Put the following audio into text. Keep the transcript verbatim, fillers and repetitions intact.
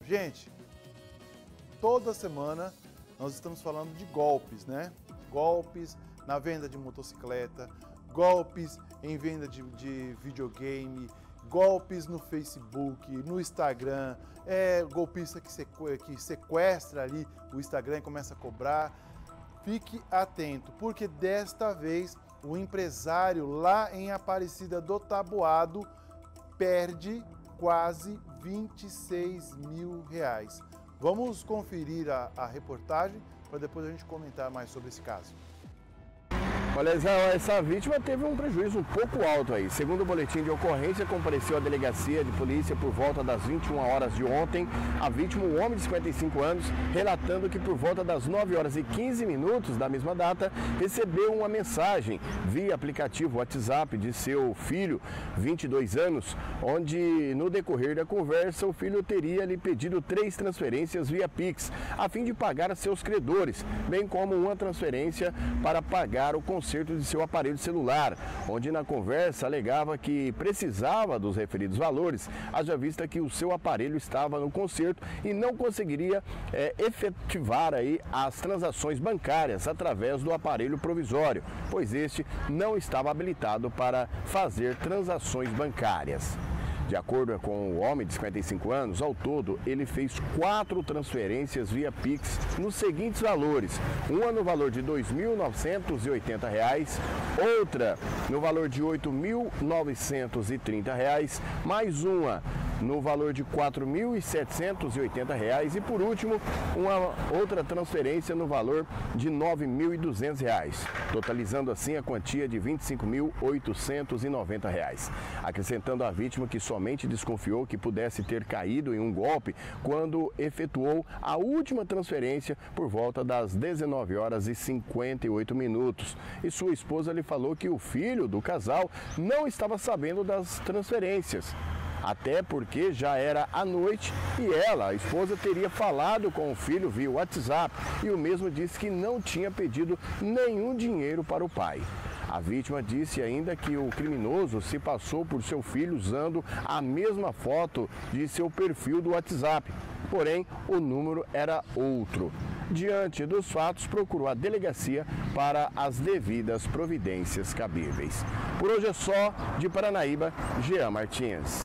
Gente, toda semana nós estamos falando de golpes, né? Golpes na venda de motocicleta, golpes em venda de, de videogame, golpes no Facebook, no Instagram, é golpista que, sequ... que sequestra ali o Instagram e começa a cobrar. Fique atento, porque desta vez o empresário lá em Aparecida do Taboado perde quase vinte e seis mil reais. Vamos conferir a, a reportagem para depois a gente comentar mais sobre esse caso. Olha, essa vítima teve um prejuízo um pouco alto aí. Segundo o boletim de ocorrência, compareceu à delegacia de polícia por volta das vinte e uma horas de ontem. A vítima, um homem de cinquenta e cinco anos, relatando que por volta das nove horas e quinze minutos da mesma data, recebeu uma mensagem via aplicativo WhatsApp de seu filho, vinte e dois anos, onde no decorrer da conversa o filho teria lhe pedido três transferências via Pix, a fim de pagar a seus credores, bem como uma transferência para pagar o conserto de seu aparelho celular, onde na conversa alegava que precisava dos referidos valores, haja vista que o seu aparelho estava no conserto e não conseguiria é, efetivar aí as transações bancárias através do aparelho provisório, pois este não estava habilitado para fazer transações bancárias. De acordo com o homem de cinquenta e cinco anos, ao todo ele fez quatro transferências via Pix nos seguintes valores: uma no valor de dois mil novecentos e oitenta reais, outra no valor de oito mil novecentos e trinta reais, mais uma no valor de quatro mil setecentos e oitenta reais e, por último, uma outra transferência no valor de nove mil e duzentos reais, totalizando assim a quantia de vinte e cinco mil oitocentos e noventa reais. Acrescentando a vítima que somente desconfiou que pudesse ter caído em um golpe quando efetuou a última transferência por volta das dezenove horas e cinquenta e oito minutos. E sua esposa lhe falou que o filho do casal não estava sabendo das transferências, até porque já era à noite e ela, a esposa, teria falado com o filho via WhatsApp e o mesmo disse que não tinha pedido nenhum dinheiro para o pai. A vítima disse ainda que o criminoso se passou por seu filho usando a mesma foto de seu perfil do WhatsApp, porém o número era outro. Diante dos fatos, procurou a delegacia para as devidas providências cabíveis. Por hoje é só. De Paranaíba, Jean Martins.